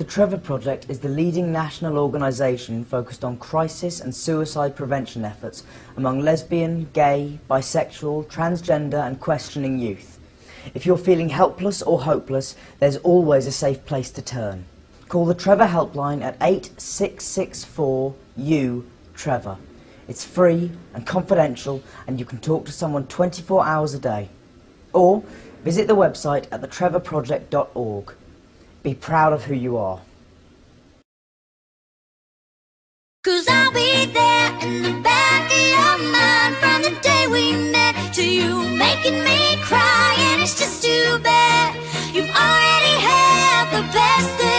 The Trevor Project is the leading national organisation focused on crisis and suicide prevention efforts among lesbian, gay, bisexual, transgender and questioning youth. If you're feeling helpless or hopeless, there's always a safe place to turn. Call the Trevor helpline at 8664-U-TREVOR. It's free and confidential, and you can talk to someone 24 hours a day. Or visit the website at thetrevorproject.org. Be proud of who you are. 'Cause I'll be there in the back of your mind from the day we met to you making me cry, and it's just too bad you've already had the best of